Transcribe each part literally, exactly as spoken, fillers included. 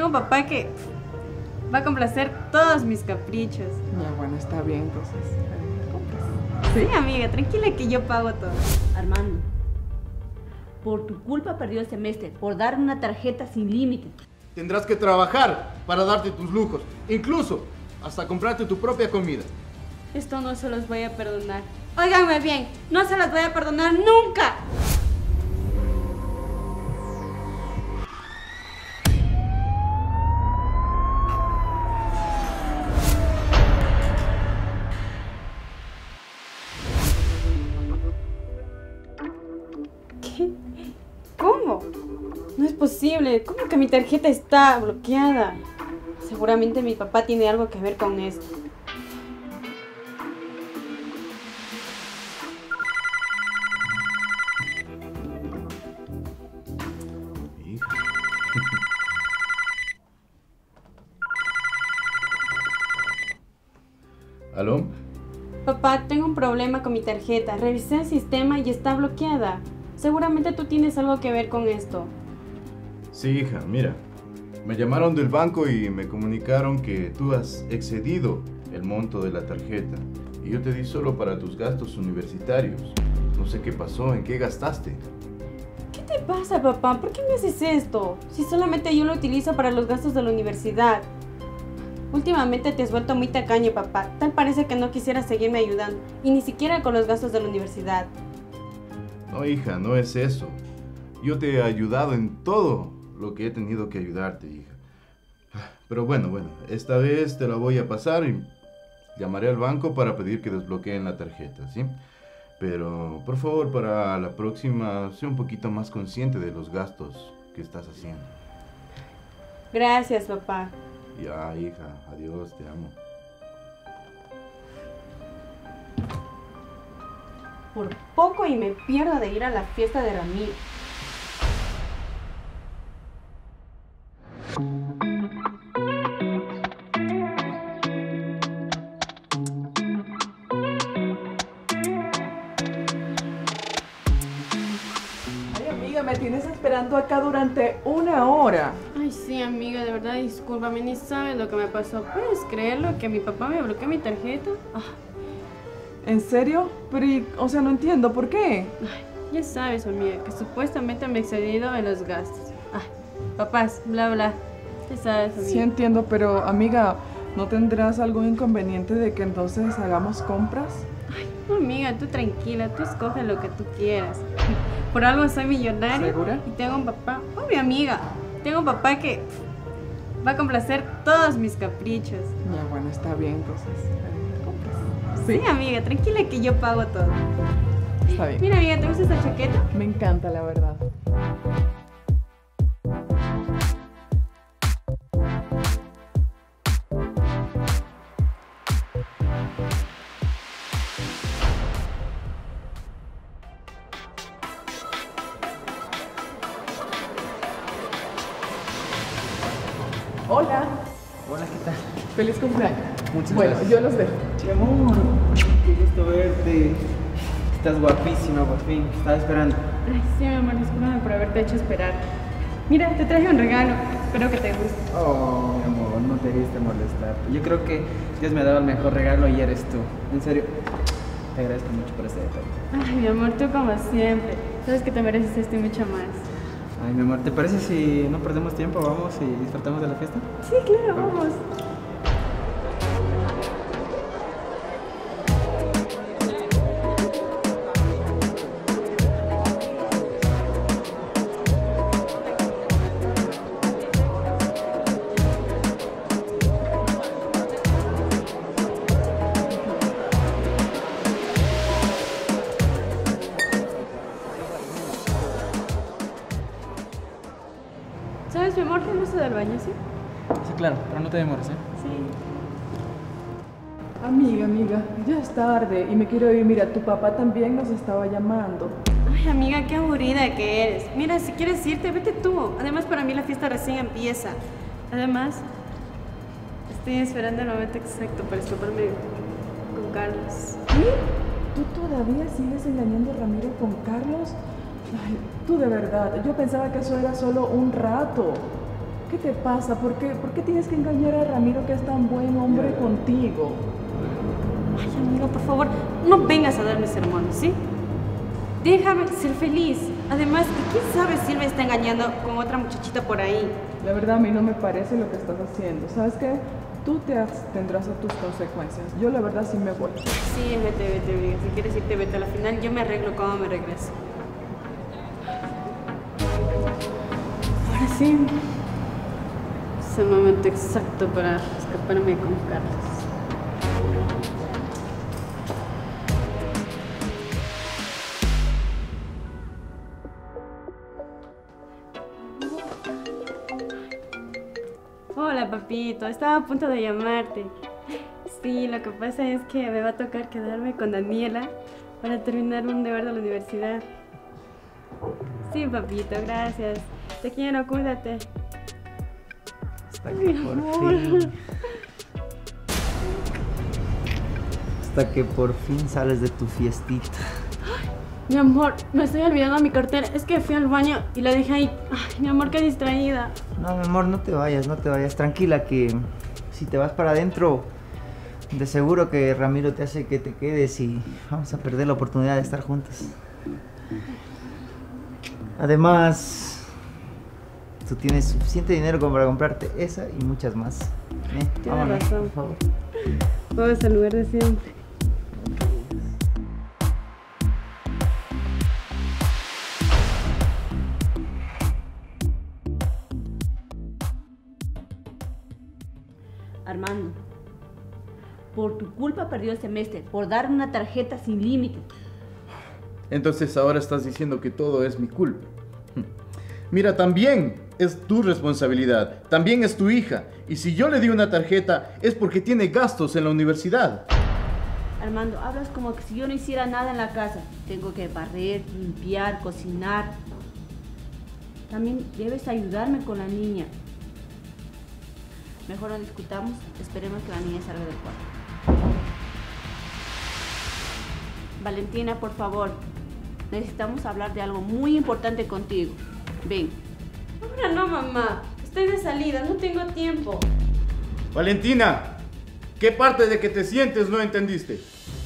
un papá que va a complacer todos mis caprichos. Ya, bueno, está bien, entonces. eh, ¿Compras? Sí, amiga, tranquila que yo pago todo. Armando, por tu culpa perdió el semestre, por dar una tarjeta sin límites. Tendrás que trabajar para darte tus lujos, incluso hasta comprarte tu propia comida. Esto no se los voy a perdonar. Óiganme bien, no se los voy a perdonar nunca. ¿Qué? ¿Cómo? No es posible. ¿Cómo que mi tarjeta está bloqueada? Seguramente mi papá tiene algo que ver con esto. Hija. ¿Aló? Papá, tengo un problema con mi tarjeta. Revisé el sistema y está bloqueada. Seguramente tú tienes algo que ver con esto. Sí, hija, mira. Me llamaron del banco y me comunicaron que tú has excedido el monto de la tarjeta. Y yo te di solo para tus gastos universitarios. No sé qué pasó, ¿en qué gastaste? ¿Qué te pasa, papá? ¿Por qué me haces esto? Si solamente yo lo utilizo para los gastos de la universidad. Últimamente te has vuelto muy tacaño, papá. Tal parece que no quisieras seguirme ayudando. Y ni siquiera con los gastos de la universidad. No, hija, no es eso. Yo te he ayudado en todo lo que he tenido que ayudarte, hija. Pero bueno, bueno, esta vez te la voy a pasar y llamaré al banco para pedir que desbloqueen la tarjeta, ¿sí? Pero, por favor, para la próxima, sé un poquito más consciente de los gastos que estás haciendo. Gracias, papá. Ya, hija, adiós, te amo. Por poco y me pierdo de ir a la fiesta de Ramiro. Ay, amiga, me tienes esperando acá durante una hora. Ay, sí, amiga, de verdad, discúlpame, ni sabes lo que me pasó. ¿Puedes creerlo? Que mi papá me bloqueó mi tarjeta. Ah, ¿En serio? Pero, y- o sea, no entiendo, ¿por qué? ay, ya sabes, amiga, que supuestamente me he excedido en los gastos. Ay, papás, bla, bla. Ya sabes, amiga. Sí entiendo, pero, amiga, ¿no tendrás algún inconveniente de que entonces hagamos compras? No, amiga, tú tranquila, tú escoge lo que tú quieras. Por algo soy millonaria. ¿Segura? Y tengo un papá, obvio, amiga. Tengo un papá que va a complacer todos mis caprichos. Ya, bueno, está bien, entonces. eh, compras. Sí, amiga, tranquila que yo pago todo. Está bien. Mira, amiga, ¿te gusta esta chaqueta? Me encanta, la verdad. Hola, Hola, ¿qué tal? feliz cumpleaños. Muchas bueno, gracias. yo los dejo. Mi amor. Qué gusto verte. Estás guapísima, por fin. Estaba esperando. Ay, sí, mi amor, discúlpame por haberte hecho esperar. Mira, te traje un regalo. Espero que te guste. Oh, mi amor, no te debiste molestar. Yo creo que Dios me ha dado el mejor regalo y eres tú. En serio, te agradezco mucho por este detalle. Ay, mi amor, tú como siempre. Sabes que te mereces esto y mucho más. Ay, mi amor, ¿te parece si no perdemos tiempo, vamos y disfrutamos de la fiesta? Sí, claro, vamos. ¿Sabes, mi amor, que no del baño, sí? Sí, claro, pero no te demores, ¿eh? Sí. Amiga, amiga, ya es tarde y me quiero ir. Mira, tu papá también nos estaba llamando. Ay, amiga, qué aburrida que eres. Mira, si quieres irte, vete tú. Además, para mí la fiesta recién empieza. Además, estoy esperando el momento exacto para escaparme con Carlos. ¿Qué? ¿Tú todavía sigues engañando a Ramiro con Carlos? Ay, tú de verdad, yo pensaba que eso era solo un rato. ¿Qué te pasa? ¿Por qué, ¿Por qué tienes que engañar a Ramiro, que es tan buen hombre contigo? Ay, amigo, por favor, no vengas a darme sermones, ¿sí? Déjame ser feliz. Además, ¿quién sabe si él me está engañando con otra muchachita por ahí? La verdad, a mí no me parece lo que estás haciendo. ¿Sabes qué? Tú te tendrás a tus consecuencias. Yo, la verdad, sí me voy. Sí, vete, vete, amiga. Si quieres irte, vete. A la final yo me arreglo cuando me regrese. Ahora sí, es el momento exacto para escaparme con Carlos. Hola, papito. Estaba a punto de llamarte. Sí, lo que pasa es que me va a tocar quedarme con Daniela para terminar un deber de la universidad. Sí, papito, gracias. Te quiero, cuídate. Hasta que por fin... Hasta que por fin sales de tu fiestita. Mi amor, me estoy olvidando mi cartera. Es que fui al baño y la dejé ahí. Ay, mi amor, qué distraída. No, mi amor, no te vayas, no te vayas. Tranquila, que si te vas para adentro, de seguro que Ramiro te hace que te quedes y vamos a perder la oportunidad de estar juntos. Además, tú tienes suficiente dinero como para comprarte esa y muchas más. ¿Eh? Tienes Vámonos, razón. por favor. Vamos al lugar de siempre. Armando, por tu culpa perdió el semestre, por dar una tarjeta sin límite. Entonces ahora estás diciendo que todo es mi culpa. Mira, también es tu responsabilidad, también es tu hija. Y si yo le di una tarjeta es porque tiene gastos en la universidad. Armando, hablas como que si yo no hiciera nada en la casa. Tengo que barrer, limpiar, cocinar. También debes ayudarme con la niña. Mejor no discutamos, esperemos que la niña salga del cuarto. Valentina, por favor, necesitamos hablar de algo muy importante contigo. Ven. Ahora no, mamá. Estoy de salida, no tengo tiempo. Valentina, ¿qué parte de que te sientes no entendiste?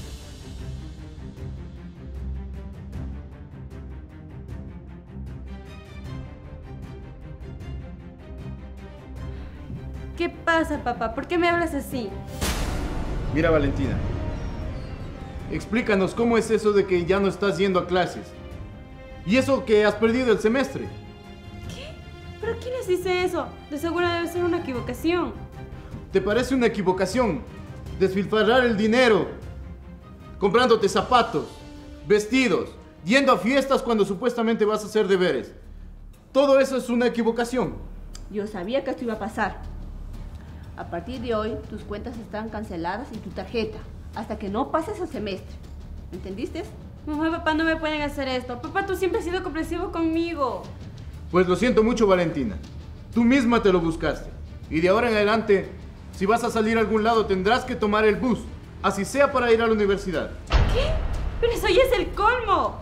¿Qué pasa, papá? ¿Por qué me hablas así? Mira, Valentina, explícanos cómo es eso de que ya no estás yendo a clases. Y eso que has perdido el semestre. ¿Qué? ¿Pero quién les dice eso? De seguro debe ser una equivocación. ¿Te parece una equivocación despilfarrar el dinero comprándote zapatos, vestidos, yendo a fiestas cuando supuestamente vas a hacer deberes? Todo eso es una equivocación. Yo sabía que esto iba a pasar. A partir de hoy, tus cuentas están canceladas y tu tarjeta, hasta que no pases el semestre. ¿Entendiste? Mamá, papá, no me pueden hacer esto. Papá, tú siempre has sido comprensivo conmigo. Pues lo siento mucho, Valentina. Tú misma te lo buscaste. Y de ahora en adelante, si vas a salir a algún lado, tendrás que tomar el bus, así sea para ir a la universidad. ¿Qué? Pero eso ya es el colmo.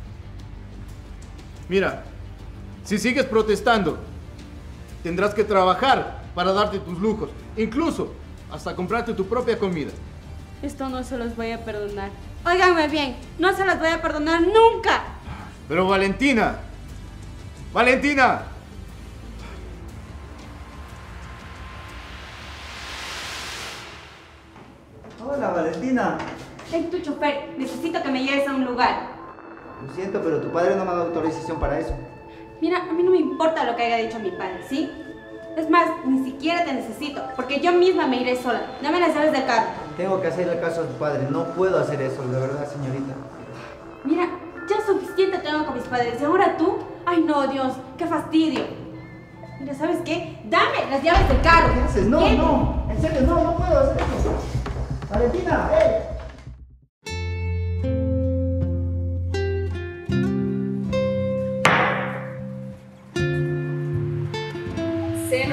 Mira, si sigues protestando, tendrás que trabajar para darte tus lujos, incluso hasta comprarte tu propia comida. Esto no se los voy a perdonar. Óiganme bien, no se las voy a perdonar nunca. Pero Valentina, Valentina. Hola, Valentina. Ven tu chofer, necesito que me lleves a un lugar. Lo siento, pero tu padre no me ha dado autorización para eso. Mira, a mí no me importa lo que haya dicho mi padre, ¿sí? Es más, ni siquiera te necesito, porque yo misma me iré sola. Dame las llaves del carro. Tengo que hacerle caso a tu padre. No puedo hacer eso, de verdad, señorita. Mira, ya suficiente tengo con mis padres. ¿Y ahora tú? Ay, no, Dios, qué fastidio. Mira, ¿sabes qué? Dame las llaves del carro. ¿Qué haces? No, ¿Qué? no. En serio, no, no puedo hacer eso. Valentina, ¡eh! Cero.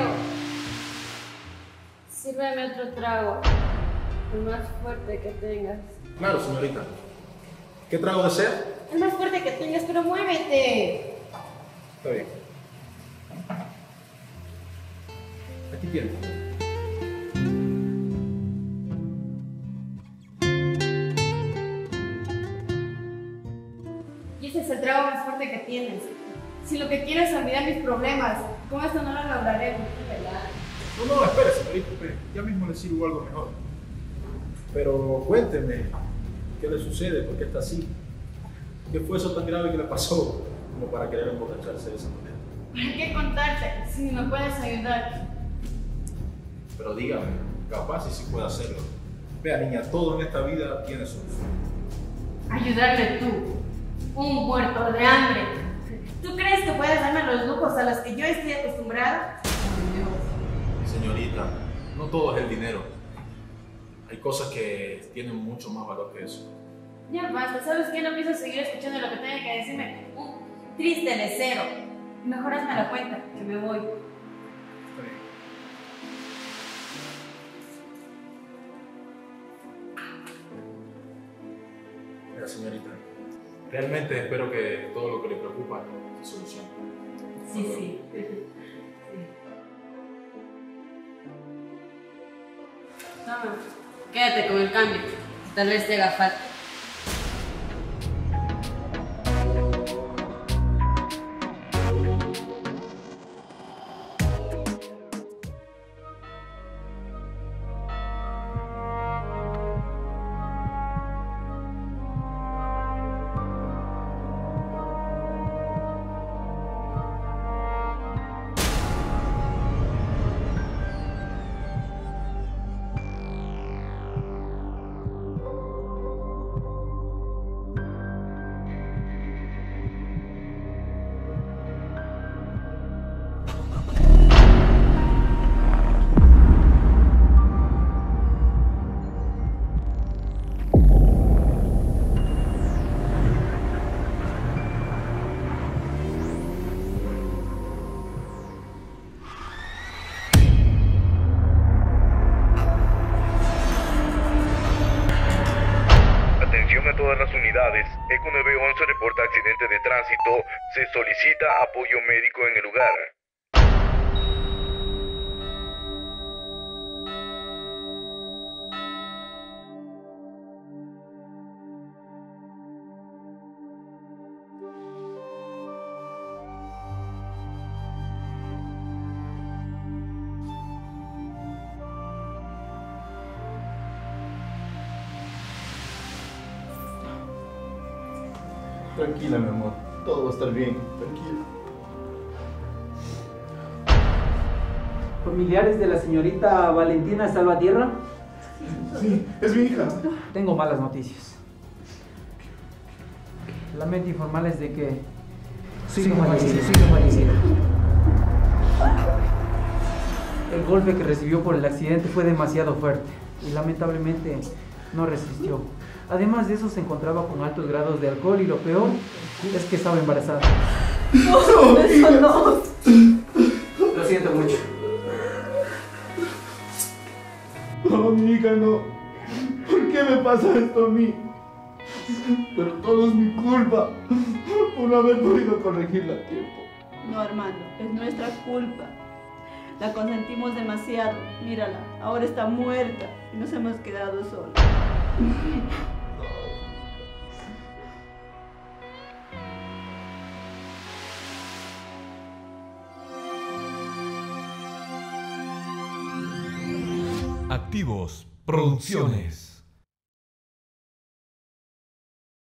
Sírveme otro trago. El más fuerte que tengas. Claro, señorita. ¿Qué trago desea? El más fuerte que tengas, pero muévete. Está bien. Aquí tienes. Y ese es el trago más fuerte que tienes. Si lo que quieres es olvidar mis problemas, con esto no lo lograré, ¿verdad? No, no, espere, señorita, espere. Ya mismo le sirvo algo mejor. Pero cuénteme, ¿qué le sucede? ¿Por qué está así? ¿Qué fue eso tan grave que le pasó como para querer emborracharse de esa manera? ¿Para qué contarte si no me puedes ayudar? Pero dígame, capaz y sí puede hacerlo. Vea, niña, todo en esta vida tiene solución. Ayudarme tú, un muerto de hambre. ¿Tú crees que puedes darme los lujos a los que yo estoy acostumbrada? Señorita, no todo es el dinero. Hay cosas que tienen mucho más valor que eso. Ya basta, ¿sabes qué? No pienso seguir escuchando lo que tenga que decirme. Un triste lecero. Mejor hazme la cuenta, que me voy. Está bien. Mira, señorita, realmente espero que todo lo que le preocupa se solucione. Sí, sí. sí. Toma, quédate con el cambio. Tal vez te haga falta. A todas las unidades, ECO nueve once reporta accidente de tránsito, se solicita apoyo médico en el lugar. Tranquila, mi amor. Todo va a estar bien. Tranquila. ¿Familiares de la señorita Valentina Salvatierra? Sí, es mi hija. Tengo malas noticias. Lamento informarles de que su hija falleció. Su hija falleció. El golpe que recibió por el accidente fue demasiado fuerte y lamentablemente no resistió. Además de eso, se encontraba con altos grados de alcohol y lo peor es que estaba embarazada. No, eso no. Lo siento mucho. No, mi hija, no. ¿Por qué me pasa esto a mí? Pero todo es mi culpa por no haber podido corregirla a tiempo. No, Armando, es nuestra culpa. La consentimos demasiado. Mírala, ahora está muerta y nos hemos quedado solos. Activos Producciones.